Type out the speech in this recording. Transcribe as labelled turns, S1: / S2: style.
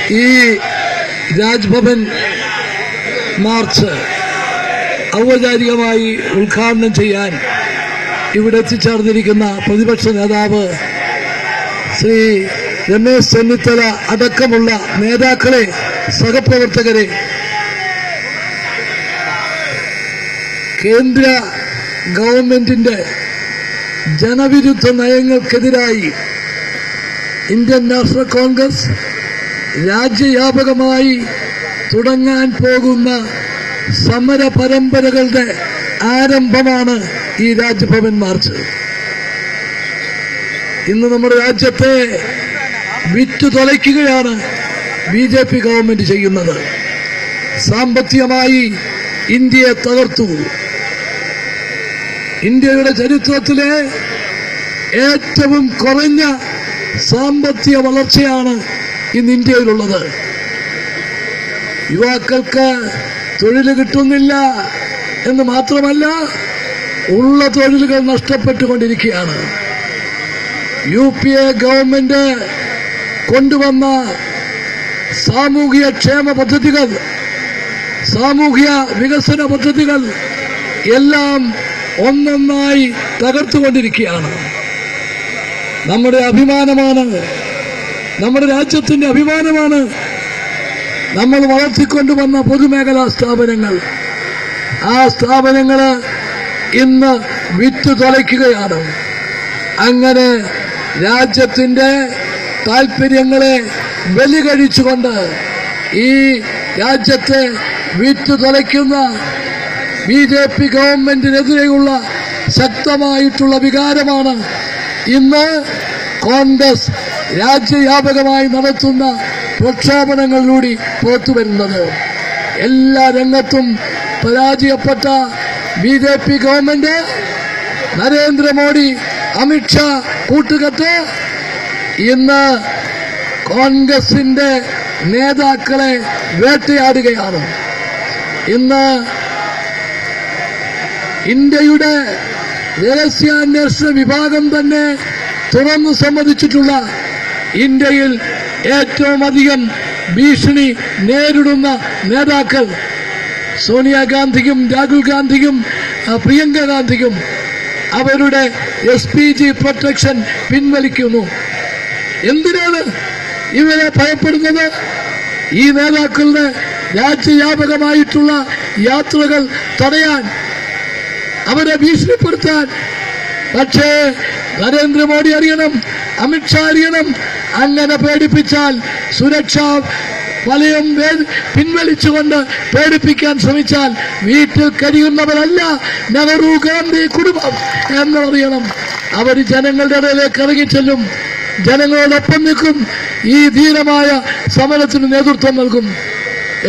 S1: ഈ രാജ്ഭവൻ മാർച്ച് ഔപചാരികമായി ഉദ്ഘാടനം ചെയ്യാൻ ഇവിടെ എത്തിച്ചേർന്നിരിക്കുന്ന പ്രതിപക്ഷ നേതാവ് ശ്രീ രമേശ് ചെന്നിത്തല അടക്കമുള്ള നേതാക്കളെ, സഹപ്രവർത്തകരെ, കേന്ദ്ര ഗവൺമെന്റിന്റെ ജനവിരുദ്ധ നയങ്ങൾക്കെതിരായി ഇന്ത്യൻ നാഷണൽ കോൺഗ്രസ് രാജ്യവ്യാപകമായി തുടങ്ങാൻ പോകുന്ന സമര പരമ്പരകളുടെ ആരംഭമാണ് ഈ രാജ്ഭവൻ മാർച്ച്. ഇന്ന് നമ്മുടെ രാജ്യത്തെ വിറ്റുതൊലയ്ക്കുകയാണ് BJP ഗവൺമെന്റ് ചെയ്യുന്നത്. സാമ്പത്തികമായി ഇന്ത്യയെ തകർത്തു. ഇന്ത്യയുടെ ചരിത്രത്തിലെ ഏറ്റവും കുറഞ്ഞ സാമ്പത്തിക വളർച്ചയാണ് ഇന്ന് ഇന്ത്യയിലുള്ളത്. യുവാക്കൾക്ക് തൊഴിൽ കിട്ടുന്നില്ല എന്ന് മാത്രമല്ല, ഉള്ള തൊഴിലുകൾ നഷ്ടപ്പെട്ടുകൊണ്ടിരിക്കുകയാണ്. UPA ഗവൺമെന്റ് കൊണ്ടുവന്ന സാമൂഹിക ക്ഷേമ പദ്ധതികൾ, സാമൂഹിക വികസന പദ്ധതികൾ എല്ലാം ഒന്നൊന്നായി തകർത്തുകൊണ്ടിരിക്കുകയാണ്. നമ്മുടെ അഭിമാനമാണ്, നമ്മുടെ രാജ്യത്തിന്റെ അഭിമാനമാണ് നമ്മൾ വളർത്തിക്കൊണ്ടുവന്ന പൊതുമേഖലാ സ്ഥാപനങ്ങൾ. ആ സ്ഥാപനങ്ങൾ ഇന്ന് വിറ്റു തുലയ്ക്കുകയാണ്. അങ്ങനെ രാജ്യത്തിന്റെ താൽപര്യങ്ങളെ ബലി കഴിച്ചുകൊണ്ട് ഈ രാജ്യത്തെ വിറ്റു തുലയ്ക്കുന്ന BJP ഗവൺമെന്റിനെതിരെയുള്ള ശക്തമായിട്ടുള്ള വികാരമാണ് ഇന്ന് കോൺഗ്രസ് രാജ്യവ്യാപകമായി നടത്തുന്ന പ്രക്ഷോഭങ്ങളിലൂടെ പുറത്തുവരുന്നത്. എല്ലാ രംഗത്തും പരാജയപ്പെട്ട BJP ഗവൺമെന്റ്, നരേന്ദ്രമോദി, അമിത്ഷാ കൂട്ടുകെട്ട് ഇന്ന് കോൺഗ്രസിന്റെ നേതാക്കളെ വേട്ടയാടുകയാണ്. ഇന്ന് ഇന്ത്യയുടെ രഹസ്യാന്വേഷണ വിഭാഗം തന്നെ തുറന്നു സമ്മതിച്ചിട്ടുള്ള, ഇന്ത്യയിൽ ഏറ്റവും അധികം ഭീഷണി നേരിടുന്ന നേതാക്കൾ സോണിയാഗാന്ധിക്കും രാഹുൽ ഗാന്ധിക്കും പ്രിയങ്ക ഗാന്ധിക്കും അവരുടെ SPG പ്രൊട്ടക്ഷൻ പിൻവലിക്കുന്നു. എന്തിനാണ് ഇവരെ ഭയപ്പെടുന്നത്? ഈ നേതാക്കളുടെ രാജ്യവ്യാപകമായിട്ടുള്ള യാത്രകൾ തടയാൻ, അവരെ ഭീഷണിപ്പെടുത്താൻ. പക്ഷേ നരേന്ദ്രമോദി അറിയണം, അമിത്ഷാ അറിയണം, അങ്ങനെ പേടിപ്പിച്ചാൽ സുരക്ഷാ വലയം പിൻവലിച്ചുകൊണ്ട് പേടിപ്പിക്കാൻ ശ്രമിച്ചാൽ വീട്ടിൽ കഴിയുന്നവരല്ല നെഹ്റു ഗാന്ധി കുടുംബം എന്നറിയണം. അവർ ജനങ്ങളുടെ ഇടയിലേക്ക് ഇറങ്ങിച്ചെല്ലും, ജനങ്ങളോടൊപ്പം നിൽക്കും, ഈ ധീരമായ സമരത്തിന് നേതൃത്വം നൽകും.